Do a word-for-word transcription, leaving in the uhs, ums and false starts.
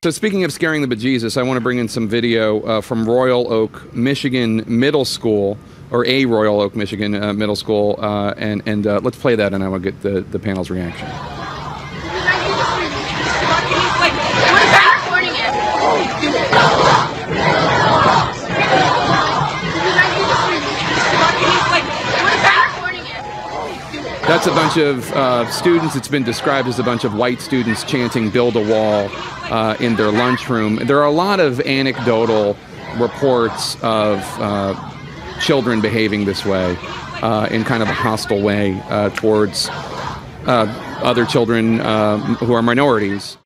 So speaking of scaring the bejesus, I want to bring in some video uh, from Royal Oak, Michigan Middle School, or a Royal Oak, Michigan uh, Middle School, uh, and, and uh, let's play that and I will get the, the panel's reaction. That's a bunch of uh, students. It's been described as a bunch of white students chanting "Build a Wall" uh, in their lunchroom. There are a lot of anecdotal reports of uh, children behaving this way uh, in kind of a hostile way uh, towards uh, other children uh, who are minorities.